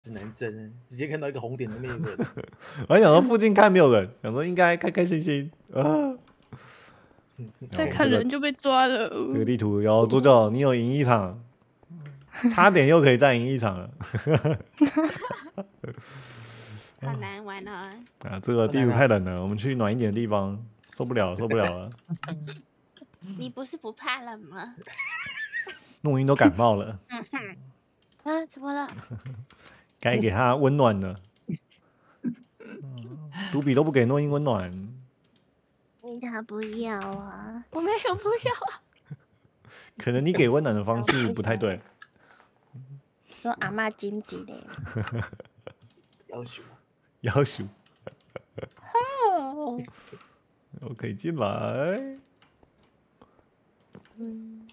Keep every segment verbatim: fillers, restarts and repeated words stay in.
指南针，直接看到一个红点都没有人。 我还想说附近看没有人，想说应该开开心心啊。 再看人就被抓了。 这个地图有主角，你有赢一场，差点又可以再赢一场了。 好难玩哦。 啊，这个地图太冷了，我们去暖一点的地方，受不了，受不了了。 你不是不怕冷吗？ 诺音都感冒了。 啊，怎么了？ 该给他温暖了。杜比都不给诺音温暖。 他不要啊！ 我没有不要啊。 可能你给温暖的方式不太对。 说阿嬷经济嘞。 要求。 要求。我可以进来。嗯。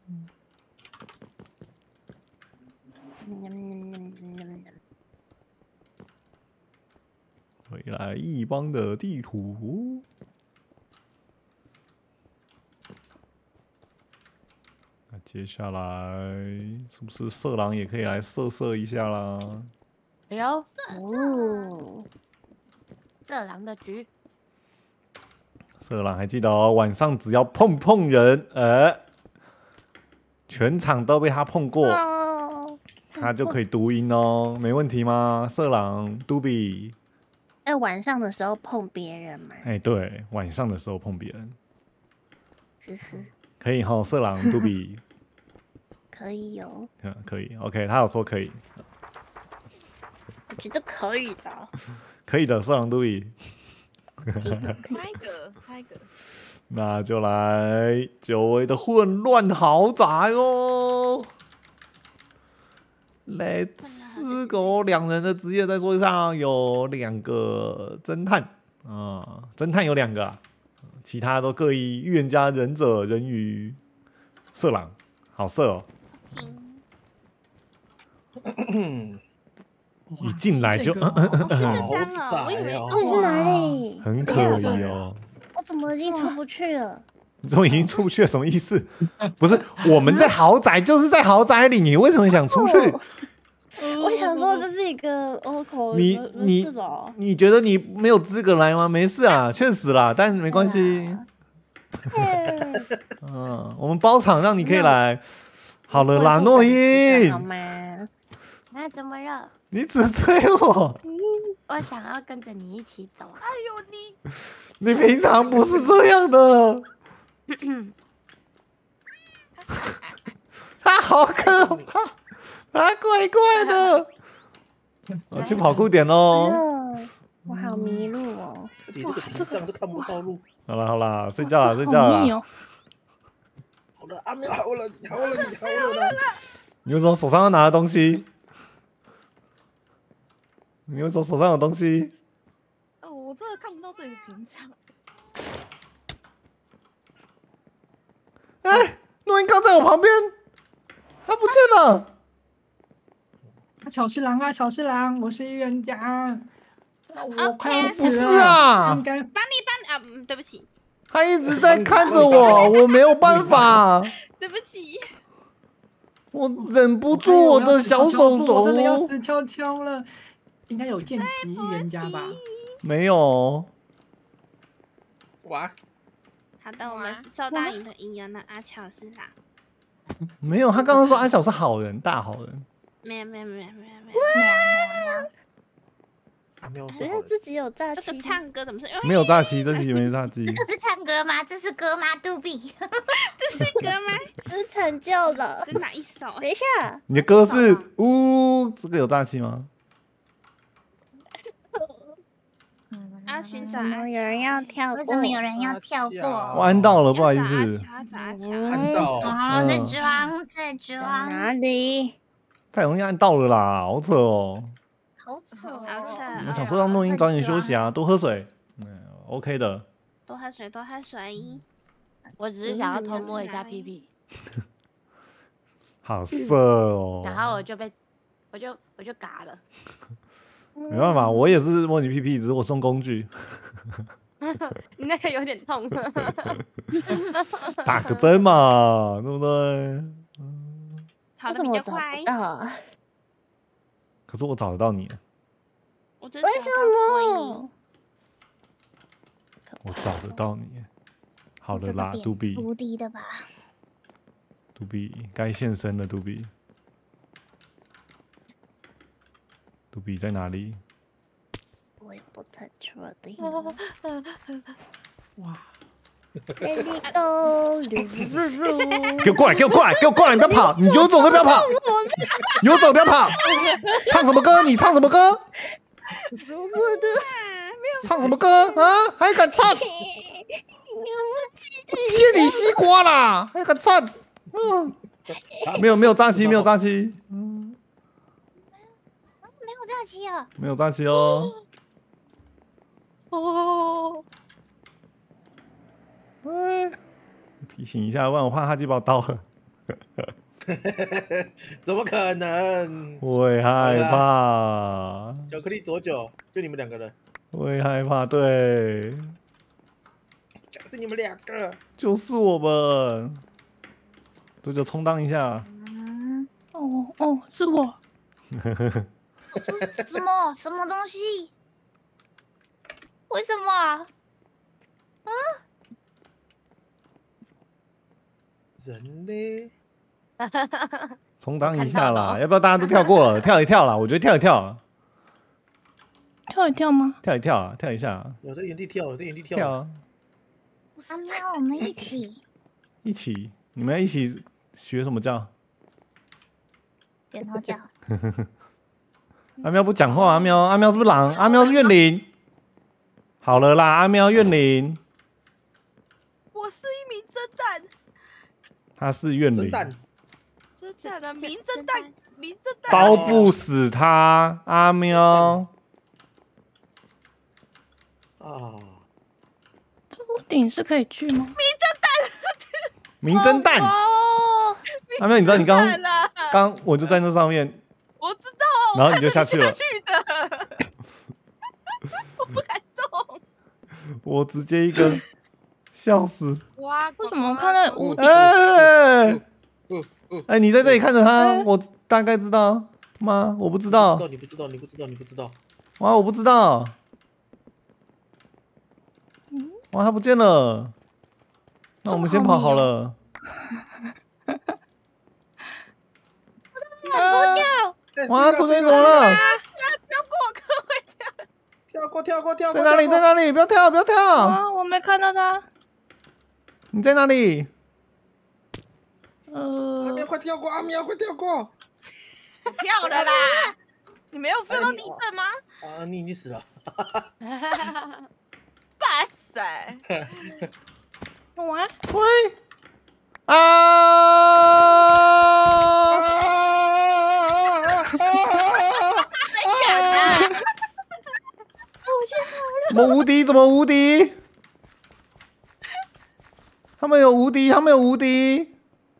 回来一帮的地图。那接下来是不是色狼也可以来色色一下啦？ 哎呦，哦，色狼的局。 色狼还记得哦，晚上只要碰碰人，呃，全场都被他碰过。哦，他就可以读音哦，没问题吗？色狼杜比。 在晚上的时候碰别人嘛？ 哎，对，晚上的时候碰别人。可以哈，色狼杜比。 可以有。 嗯，可以 ，OK， 他有说可以。 我觉得可以的。 可以的，色狼杜比。 开个，开个。 那就来久违的混乱豪宅哦。来四个两人的职业在桌上有两个侦探啊、呃，侦探有两个、啊，其他都各以预言家、忍者、人鱼、色狼，好色哦。一进来就， 好脏哦！我以为哦，去哪里？ 很可疑哦。 我怎么已经出不去了？ 你怎么已经出不去了？什么意思？不是我们在豪宅，就是在豪宅里，你为什么想出去？ 我想说这是一个 Oracle， 你你你觉得你没有资格来吗？没事啊，确实啦，但没关系。嗯，我们包场让你可以来。好了啦，诺伊。 好吗？那怎么了？ 你只追我。 我想要跟着你一起走。 哎呦你！ 你平常不是这样的。他好可怕，他怪怪的。我去跑酷点喽。 我好迷路哦， 这里这个屏障都看不到路。 好了好了，睡觉了睡觉了。 好了，阿喵好了，你好了，你好了。 你为什么手上要拿的东西？你为什么手上有东西？ 哦，我真的看不到这里的屏障。 哎，诺音刚在我旁边，他不见了。 小侍郎啊，小侍郎，我是预言家。我快要死了。 不是啊， 帮你帮你啊，嗯，对不起。 他一直在看着我，我没有办法。 对不起。 我忍不住我的小手手。 我真的要死悄悄了。应该有见习预言家吧？ 没有。 哇。 好的，我们是受到你的引诱的阿巧是啦。 没有，他刚刚说阿巧是好人，大好人。 没有没有没有没有没有没有。阿喵是好人。 自己有诈欺。这个唱歌怎么是？ 没有诈欺，这期没诈欺。 这是唱歌吗？这是歌吗？杜比，这是歌吗？这是成就了。这哪一首？等一下。 你的歌是呜，这个有诈欺吗？ 啊！寻找有人要跳过，为什么有人要跳过？ 我按到了，不好意思。 按到。 好，再装，再装。哪里？ 太容易按到了啦，好扯哦。 好扯，好扯。 我想说让诺音早点休息啊，多喝水。嗯 ，OK 的。 多喝水，多喝水。我只是想要偷摸一下屁屁。 好色哦。 然后我就被，我就我就嘎了。 没办法，我也是摸你屁屁，只是我送工具。 你那个有点痛。 打个针嘛，对不对？ 跑得比较快。 可是我找得到你， 为什么？ 我找得到你。好了啦，杜比， 无敌的吧？ 杜比该现身了，杜比。杜比在哪里？ 我也不太确定。 哇！ Let it go， 给我过来，给我过来，给我过来！你不要跑，你有种都不要跑，有种不要跑！唱什么歌？你唱什么歌？唱什么歌啊？还敢唱？切你西瓜啦！还敢唱？嗯，没有没有诈欺，没有诈欺，嗯， 没有诈欺啊， 没有诈欺哦。 哦， 哎，提醒一下，不然我怕他就把我刀了。 怎么可能？ 我会害怕， 巧克力左九，就你们两个人， 我会害怕，对， 是你们两个， 就是我们。多久充当一下？ 嗯， 哦哦，是我。 是什么什么东西？为什么啊？啊？ 人呢？ 充当一下啦，要不要大家都跳过了？跳一跳啦，我觉得跳一跳， 跳一跳吗？ 跳一跳啊，跳一下， 有在原地跳，有在原地跳。 跳啊， 阿喵，我们一起一起，你们要一起学什么叫？ 点头脚。 阿喵不讲话，阿喵，阿喵是不是狼？阿喵是怨灵。好了啦，阿喵怨灵， 我是一名侦探， 他是怨灵， 真蛋， 真假的名侦探，名侦探， 包不死他，阿喵。 啊！ 这屋顶是可以去吗？ 名侦探， 哦， 阿喵，你知道你刚看啦， 刚我就在那上面， 我知道， 然后你就下去了我看着你下去的，我不敢动。 我直接一个笑死。 哇， 为什么看到屋顶？ 哎嗯嗯， 哎，你在这里看着他，我大概知道吗？我不知知道道，你不知道，你不知道，你不知道。 哇，我不知道。哇，他不见了。那我们先跑好了。 左脚， 哇，昨天怎么了？ 跳过，各位跳。 跳过，跳过，跳过。 在哪里？在哪里？不要跳，不要跳！ 啊，我没看到他。 你在哪里？ 阿呃喵，，快跳过！阿喵，快跳过！ 跳了啦！你没有 feel 到地震吗？ 啊，你已经死了。 哇塞！ 哇， 喂！啊！怎么无敌？怎么无敌？他们有无敌，他们有无敌。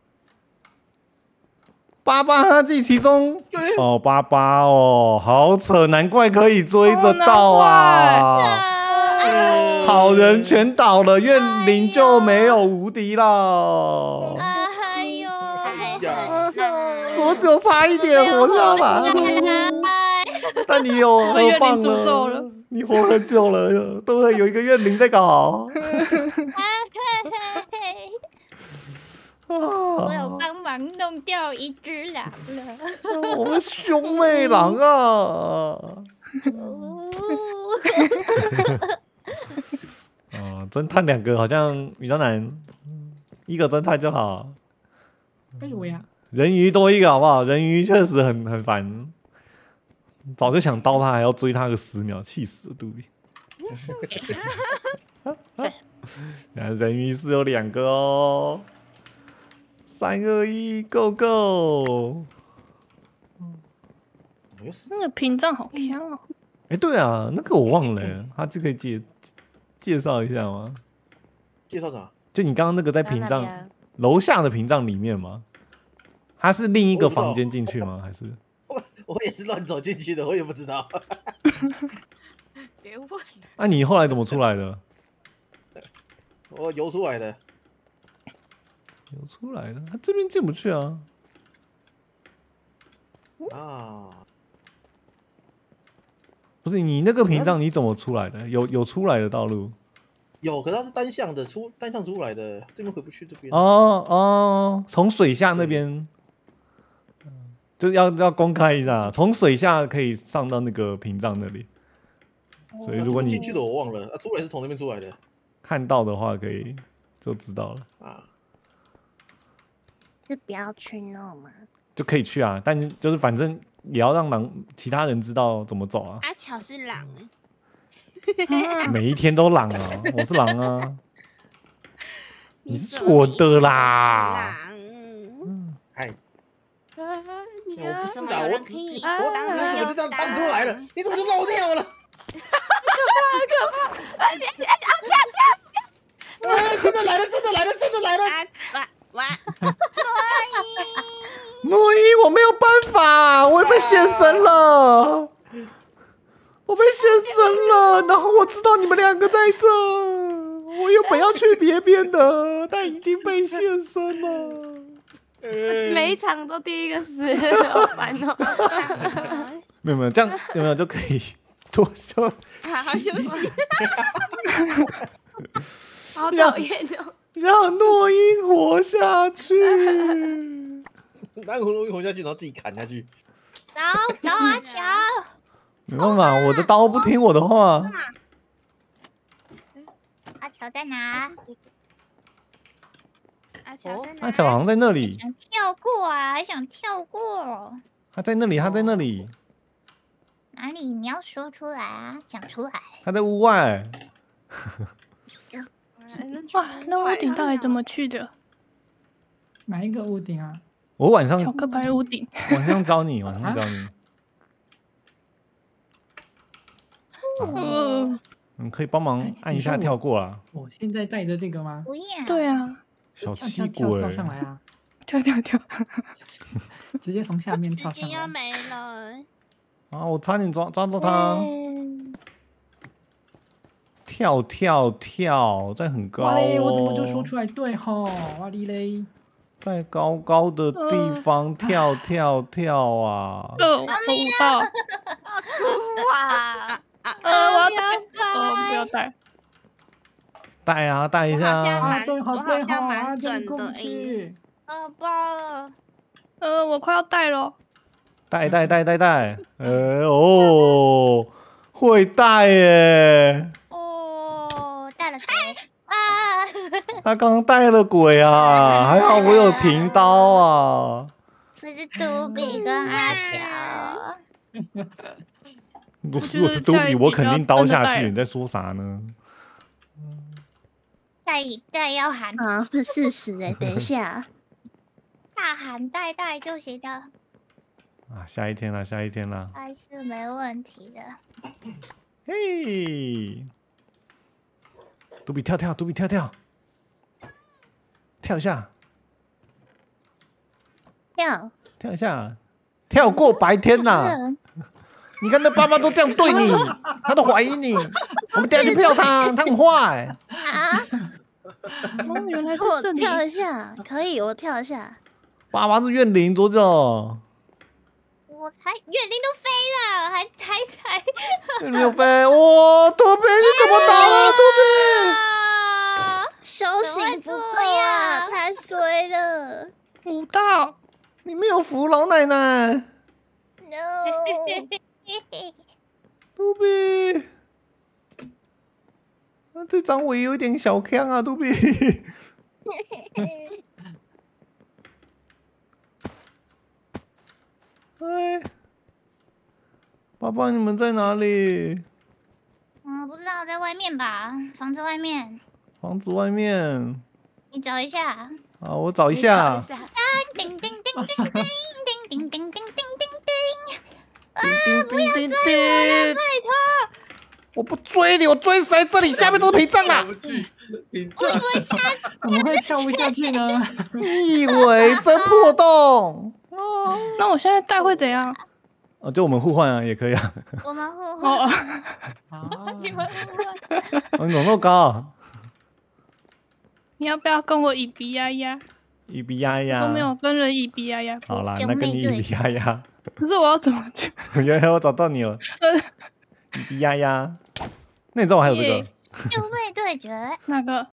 爸爸他自己其中哦，爸爸哦，好扯，难怪可以追得到啊！好人全倒了，怨灵就没有无敌了。 哎呦， 左九差一点活下来，但你有被怨灵很棒诅咒了， 你活很久了，都会有一个怨灵在搞。 我有啊， 帮忙弄掉一只狼了。 我们兄妹狼啊！ 哦哦，侦探两个好像比较难，一个侦探就好。 哎呦呀！ 人鱼多一个好不好？人鱼确实很很烦，早就想刀他，还要追他个十秒，气死了杜比。原来人鱼是有两个哦。三二一，Go Go！ 那个屏障好强哦。 哎，对啊，那个我忘了，他这可以介介绍一下吗？ 介绍啥？ 就你刚刚那个在屏障楼下的屏障里面吗？它是另一个房间进去吗？还是？ 我我也是乱走进去的，我也不知道。 别问。 那、啊、你后来怎么出来的？ 我游出来的。 游出来的，他这边进不去啊。 啊， 不是你那个屏障你怎么出来的？有有出来的道路？ 有，可是它是单向的，出单向出来的，这边回不去这边。 哦哦，从水下那边，就要要公开一下，从水下可以上到那个屏障那里。所以如果你进去的我忘了，啊，出来是从那边出来的。 看到的话，可以就知道了。 啊， 是不要去弄吗？ 就可以去啊，但就是反正也要让狼其他人知道怎么走啊。 阿巧是狼， 每一天都狼啊，我是狼啊。你是错的啦。 哎， 你我不是的，我我我你怎么就这样唱出来了？你怎么就漏掉了？ 可怕！啊啊！真的来了，真的来了，真的来了！ 哇哇！ 诺伊，我没有办法，我被现身了，我被现身了。然后我知道你们两个在这，我原本要去别边的，但已经被现身了。 每一场都第一个死，好烦哦。 没有没有，这样有没有就可以多休好好休息。 好讨厌哦！ 让诺英活下去。 拿葫芦活下去，然后自己砍下去。 走走阿乔， 没办法，我的刀不听我的话。 阿乔在哪？ 阿巧在哪？ 阿巧好像在那里， 想跳过啊，还想跳过。 他在那里，他在那里， 哪里？你要说出来啊，讲出来。 他在屋外。 哇，那屋顶到底怎么去的？ 哪一个屋顶啊？ 我晚上巧克白屋顶。 晚上教你，晚上教你。 嗯， 你可以帮忙按一下跳过啦。 我现在带着这个吗？ 不要。 对啊， 小跳气鬼跳跳跳，上来啊！ 跳跳跳， 直接从下面跳时间要上来。 没了。 啊！我差点抓抓住他。跳跳跳，在很高哇嘞！我怎么就哦说，出来对吼？哇哩嘞！ 在高高的地方跳跳跳啊！ 呃，我不到， 哇！ 呃，我要带，哦，不要带。 带啊，带一我下啊！ 好像蛮， 啊，对我好好对吼， 像蛮啊， 准的真过哎。 去。 宝宝， 呃，我快要带了。 带带带带带，呃哦，会带耶！ 哦，带了谁？啊！ 他刚刚带了鬼啊，还好我有停刀啊！ 这是杜比跟阿乔。 如如果是杜比，我肯定刀下去。你在说啥呢？ 带带要喊啊，是事实哎、等一下， 大喊带带就行了， 啊，下一天了，下一天了。 还是没问题的。 嘿，杜比跳跳，杜比跳跳，跳一下， 跳跳一下，跳过白天啦！你看那爸妈都这样对你，他都怀疑你。我们等下就票他，他很坏。 啊！ 哦，原来是我这里。 跳一下，可以，我跳一下。 爸爸是怨灵，左脚。 我才月龄都飞了，还还还。 怨灵有飞，哇！杜比你怎么打了？杜比， 啊！ 修行不够啊，太衰了。 五道， 你没有扶老奶奶。 No， 杜比，啊，这张尾有点小强啊，杜比。哎，爸爸，你们在哪里？ 嗯，不知道，在外面吧，房子外面。 房子外面。 你找一下。 啊，我找一下。 叮叮叮叮叮叮叮叮叮叮叮叮叮。 叮叮叮叮叮！拜托！我不追你，我追谁？这里下面都是屏障啦！ 不去，屏我障。 以为下怎么会跳不下去呢？ 你以为真破洞？ 那我现在带会怎样？ 哦，就我们互换啊，也可以啊。 我们互换， 哦， 啊， 你们互换。 哦，你怎么那么高？ 你要不要跟我一比呀呀？ 一比呀呀。 都没有跟人一比呀呀。 好啦，那跟你一比呀呀。 可是我要怎么去？ 原来我找到你了。 咿咿呀呀。那你知道我还有这个？ 就位对决， 哪个？